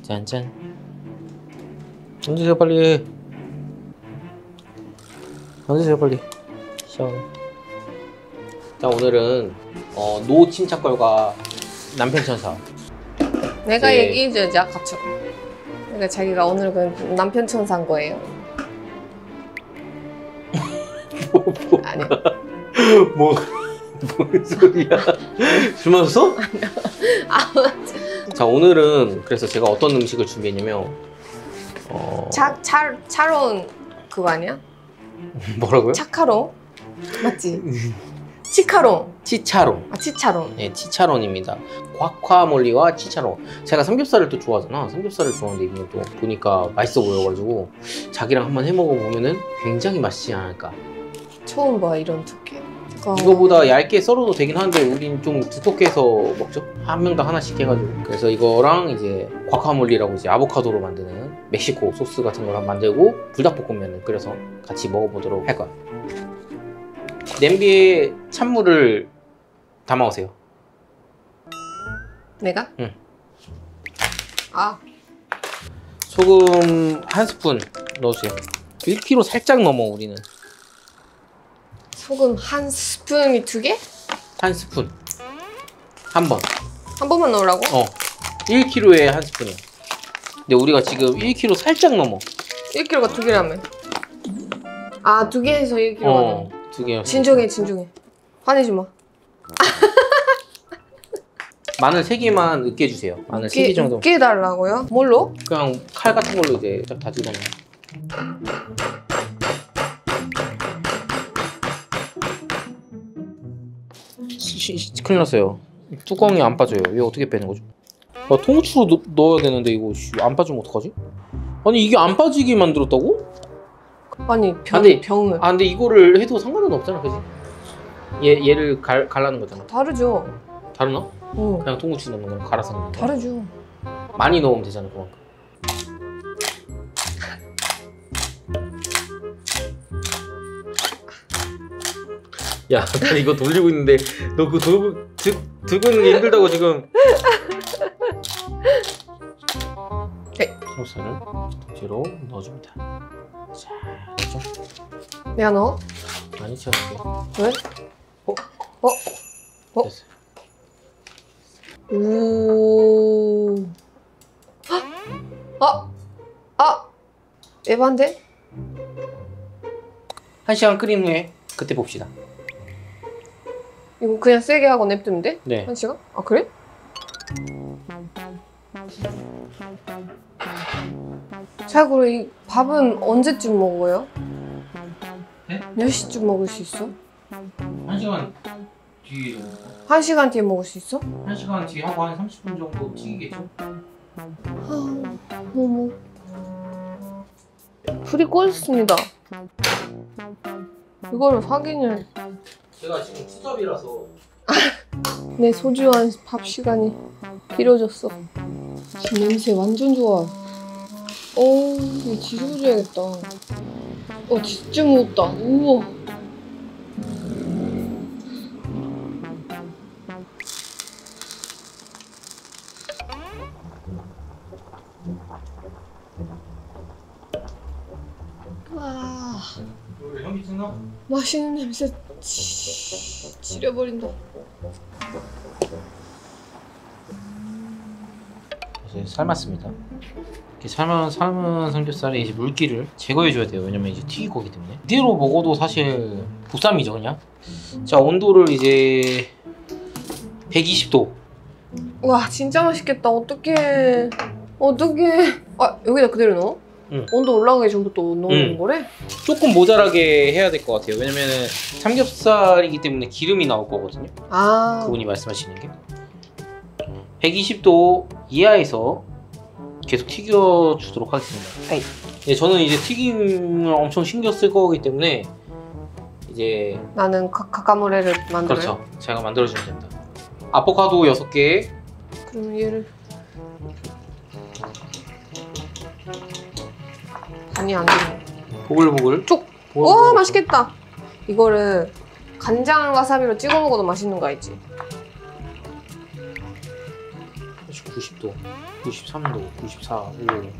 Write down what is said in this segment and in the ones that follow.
짠짠. 앉으세요 빨리. 앉으세요 빨리. 시원. 자, 오늘은 노 침착걸과 남편 천사. 내가 네. 얘기해줘야지 아까처럼. 그러니까 자기가 오늘 그 남편 천사인 거예요. 아니야. 뭔 소리야? 술 마셨어? 자, 오늘은 그래서 제가 어떤 음식을 준비했냐면 차론 그거 아니야? 뭐라고요? 차카롱? 맞지? 치카롱. 치차론. 아, 치차롱. 네, 치차론입니다. 과카몰리와 치차론. 제가 삼겹살을 또 좋아하잖아. 삼겹살을 좋아하는데 이거 또 보니까 맛있어 보여가지고 자기랑 한번 해먹어 보면은 굉장히 맛있지 않을까. 처음 봐 이런 두께. 이거보다 얇게 썰어도 되긴 하는데 우린 좀 두껍게 해서 먹죠. 한 명당 하나씩 해가지고. 그래서 이거랑 이제 과카몰리라고 이제 아보카도로 만드는 멕시코 소스 같은 걸 만들고 불닭볶음면을 끓여서 같이 먹어보도록 할 거야. 냄비에 찬물을 담아오세요. 내가? 응. 아, 소금 한 스푼 넣어주세요. 1kg 살짝 넘어 우리는. 소금 한 스푼이 2개? 한 스푼. 한 번. 한 번만 넣으라고? 1kg에 한 스푼이야. 근데 우리가 지금 1kg 살짝 넘어. 1kg가 2개라며. 아, 2개에서 1kg거든. 2개. 진정해, 진정해. 화내지 마. 마늘 3개만 으깨주세요. 마늘 3개 정도. 으깨달라고요? 뭘로? 그냥 칼 같은 걸로 이제 딱 다지잖아. 큰일 났어요. 뚜껑이 안 빠져요. 이거 어떻게 빼는 거죠? 통후추로 넣어야 되는데 이거 안 빠지면 어떡하지? 아니 이게 안 빠지게 만들었다고? 아니, 병을. 아 근데 이거를 해도 상관은 없잖아, 그지? 얘를 갈라는 거잖아. 다르죠. 다르나? 응. 그냥 통후추 넣는 거랑 갈아서 넣는 거. 다르죠. 많이 넣으면 되잖아, 그만큼. 야, 나 이거 돌리고 있는데 너 그거 들고 있는 게 힘들다고 지금. 삼겹살을 뒤로 넣어줍니다. 자, 넣죠? 내가 넣어? 많이 채워줄게요. 왜? 됐어요. 오. 에반데? 1시간 끓인 후에 그때 봅시다. 이거 그냥 세게 하고 냅두면 돼? 네. 1시간? 아, 그래? 자, 그럼 이 밥은 언제쯤 먹어요? 네? 몇 시쯤 먹을 수 있어? 1시간 뒤에 1시간 뒤에 먹을 수 있어? 1시간 뒤에 하고 한 30분 정도 튀기겠죠? 어머. 불이 꺼졌습니다. 이거를 확인을. 제가 지금 투잡이라서 내 소중한 밥 시간이 길어졌어. 지금 냄새 완전 좋아. 이거 뒤집어줘야겠다. 진짜 무겁다. 우와. 와, 현기증나? 맛있는 냄새 지려버린다. 이제 삶았습니다. 이렇게 삶은 삼겹살에 이제 물기를 제거해줘야 돼요. 왜냐면 이제 튀길 거기 때문에. 이대로 먹어도 사실 보쌈이죠, 그냥. 자, 온도를 이제 120도. 와, 진짜 맛있겠다. 어떡해. 아, 여기다 그대로 넣어? 응. 온도 올라가기 전부터 넣는 거래? 조금 모자라게 해야 될 것 같아요. 왜냐면은 삼겹살이기 때문에 기름이 나올 거거든요. 아. 그분이 말씀하시는 게 120도 이하에서 계속 튀겨주도록 하겠습니다. 아이. 네, 저는 이제 튀김을 엄청 신경 쓸 거기 때문에 이제 나는 카카모레를 만들어요? 그렇죠. 제가 만들어주면 됩니다. 아보카도 6개. 그럼 얘를 간이 안 되네. 보글보글. 쭉! 와, 맛있겠다. 이거를 간장 와사비로 찍어 먹어도 맛있는 거 알지? 90도, 93도, 94, 5.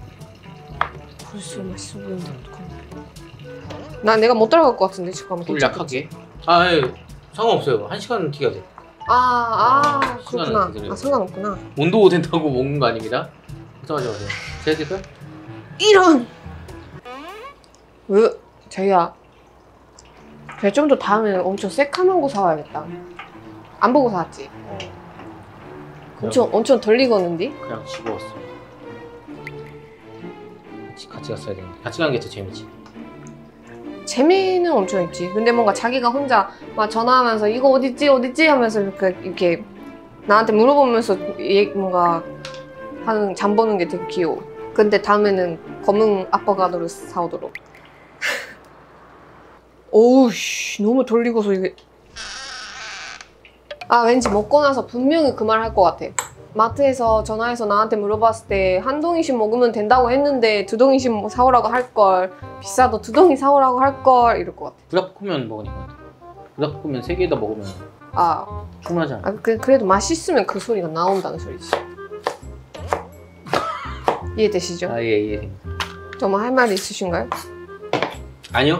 벌써 맛있어 보이는데 어떡하냐. 나 내가 못 따라갈 것 같은데 잠깐만. 불 약하게. 아, 예. 상관없어요. 1시간 튀겨야 돼. 그렇구나. 시간은 되더라고요. 상관없구나. 온도 된다고 먹는 거 아닙니다. 걱정하지 마세요. 제가 드릴까요? 이런! 왜? 자기야, 제가 좀 더 다음에 엄청 새카만 거 사와야겠다. 안 보고 사왔지? 엄청 덜 익었는데? 그냥 집어왔어. 같이 갔어야 되는데. 같이 가는 게 더 재밌지. 재미는 엄청 있지. 근데 뭔가 자기가 혼자 막 전화하면서 이거 어딨지 하면서 이렇게 나한테 물어보면서 뭔가 하는 잠 보는 게 되게 귀여워. 근데 다음에는 검은 아보카도를 사오도록. 오우씨, 너무 덜 익어서 이게. 왠지 먹고 나서 분명히 그 말 할 것 같아. 마트에서 전화해서 나한테 물어봤을 때 한 동이씩 먹으면 된다고 했는데 2동이씩 사오라고 할걸. 비싸도 2동이 사오라고 할걸. 이럴 것 같아. 불닭볶음면 먹으니까. 불닭볶음면 3개에다 먹으면 충분하지 않아? 그래도 맛있으면 그 소리가 나온다는 소리지. 이해되시죠? 예, 이해됩니다. 정말 할 말이 있으신가요? 아니요.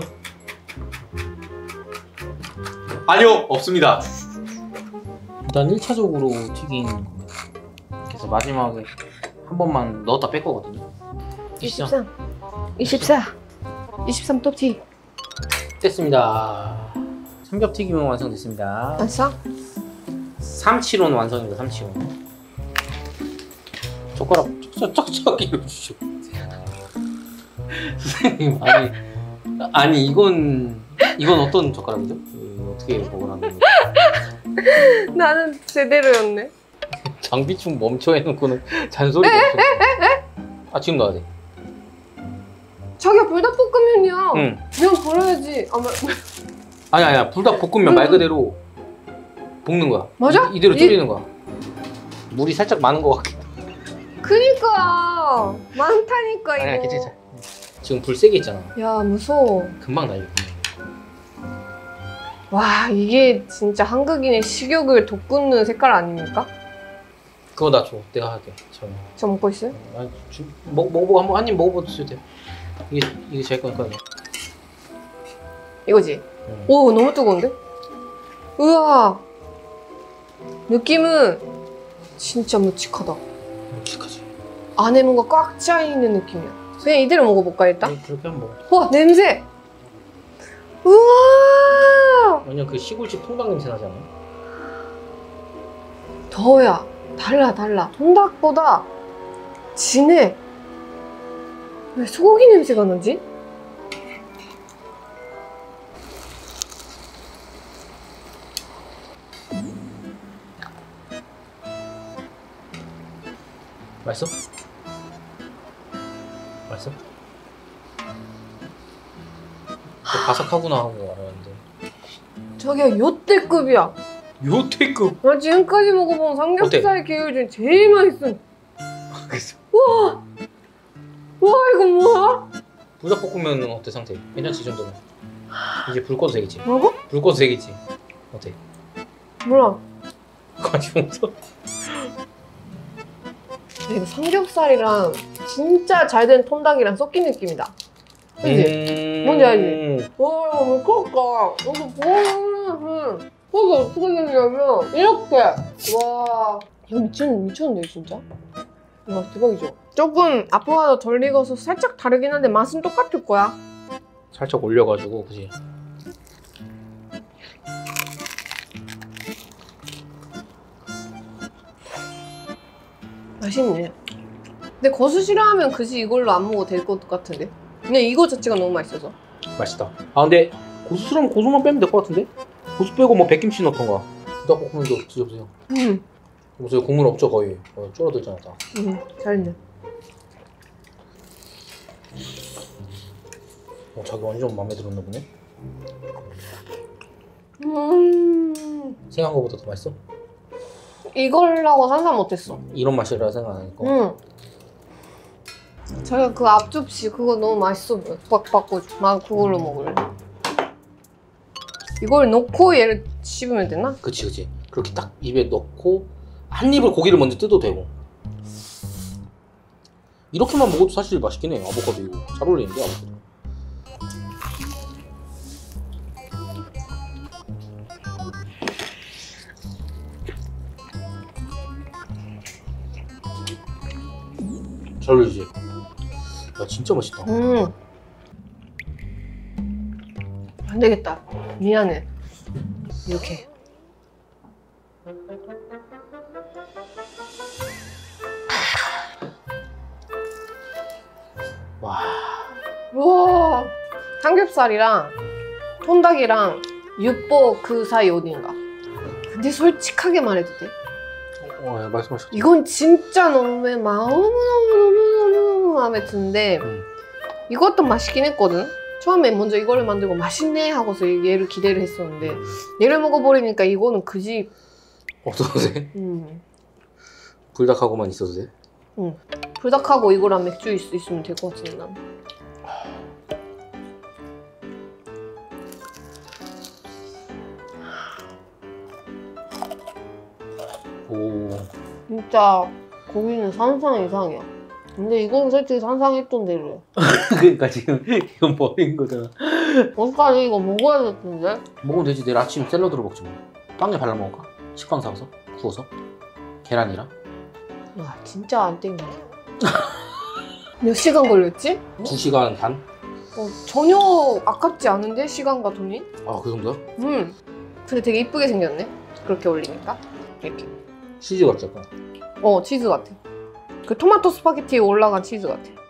아니요, 없습니다. 일단 1차적으로 튀긴 겁니다. 그래서 마지막에 한 번만 넣었다 뺄 거거든요. 23 23 톱티 됐습니다. 삼겹튀김은 완성됐습니다. 왔어? 375는 완성입니다. 375. 젓가락 쫙쫙 끼워주시오. 선생님, 아니 이건 어떤 젓가락이죠? 어떻게 먹으라는 겁니까? 나는 제대로였네. 장비충 멈춰 해놓고는 잔소리 멈춰. 지금 넣어야 돼. 자기야, 불닭볶음면이야. 응. 그냥 버려야지. 아니야. 불닭볶음면 말 그대로 볶는 거야. 맞아? 이대로 졸이는 거야. 물이 살짝 많은 것 같긴. 그니까 많다니까 이거. 아니야, 괜찮아. 지금 불 세게 있잖아. 야, 무서워. 금방 날려. 와, 이게 진짜 한국인의 식욕을 돋구는 색깔 아닙니까? 그거 나 줘. 내가 할게. 저 먹고 있어요? 먹어보고 한 입 먹어보셔도 돼요. 이게 제 거니까. 이거지? 오, 너무 뜨거운데? 우와, 느낌은 진짜 묵직하다. 묵직하지. 안에 뭔가 꽉 짜있는 느낌이야. 그냥 이대로 먹어볼까 일단? 그렇게 한번 먹어. 와, 냄새! 우와! 완전 그 시골집 통닭 냄새 나지 않아? 더워야 달라. 통닭보다 진해. 왜 소고기 냄새가 나지? 맛있어? 맛있어? 바삭하구나 하고 알았는데. 저기야, 요때급이야. 요태급. 나 지금까지 먹어본 삼겹살 계열 중에 제일 맛있어. 그래서 우와! 우와, 이거 뭐야? 불닭볶음면은 어때 상태? 괜찮지 이 정도면? 이제 불 꺼도 되겠지? 뭐라고? 불 꺼도 되겠지? 어때? 몰라. 관심 없어? 이거 삼겹살이랑 진짜 잘 된 통닭이랑 섞인 느낌이다. 그치? 뭔지 알지? 와, 이거 미쳤다. 이거 이거 어떻게 생겼냐면 이렇게. 와, 이거 미쳤는데 진짜? 와, 대박이죠? 조금 아보카도 덜 익어서 살짝 다르긴 한데 맛은 똑같을 거야. 살짝 올려가지고 그지? 맛있네. 근데 고수 싫어하면 그지 이걸로 안 먹어도 될 것 같은데? 그냥 이거 자체가 너무 맛있어서. 맛있다. 근데 고수스러운 고수만 빼면 될 것 같은데? 고수 빼고 뭐 백김치 넣던가. 불닭볶음면도 드셔보세요. 보세요, 국물 없죠 거의. 줄어들잖아 다. 잘했네. 자기 완전 마음에 들었나 보네. 생각한 거보다 더 맛있어? 이걸라고 상상 못했어. 이런 맛이라 생각 안 하니까. 자기가 그 앞접시 그거 너무 맛있어 보여. 꽉 바꿔줘. 나 그걸로 먹을래. 이걸 넣고 얘를 씹으면 되나? 그치. 그렇게 딱 입에 넣고 한 입을 고기를 먼저 뜯어도 되고. 이렇게만 먹어도 사실 맛있긴 해요. 아보카도 이거 잘 어울리는데 아보카도. 잘 어울리지? 야 진짜 맛있다. 안 되겠다. 미안해. 이렇게. 와. 우와. 삼겹살이랑 톤닭이랑 육보 그 사이 어딘가. 근데 솔직하게 말해도 돼? 예, 말씀하셨죠. 이건 진짜 너무너무 마음에 드는데 이것도 맛있긴 했거든? 처음에 먼저 이거를 만들고 맛있네 하고서 얘를 기대를 했었는데 얘를 먹어버리니까 이거는 그지. 없어도 돼? 불닭하고만 있어도 돼? 응. 불닭하고 이거랑 맥주 있으면 될 것 같은데 난. 오. 진짜 고기는 상상 이상이야. 근데 이건 솔직히 상상했던 대로야. 그러니까 지금 이건 버린 거잖아. 어떡하지? 이거 먹어야겠는데? 먹으면 되지. 내일 아침 샐러드로 먹지 뭐. 빵에 발라 먹을까? 식빵 사서 구워서 계란이랑. 야 진짜 안 땡겨. 몇 시간 걸렸지? 2시간 반? 전혀 아깝지 않은데? 시간과 돈이? 아 그 정도야? 근데 되게 이쁘게 생겼네. 그렇게 올리니까 이렇게. 치즈 같지 약간. 치즈 같아. 그 토마토 스파게티에 올라간 치즈 같아.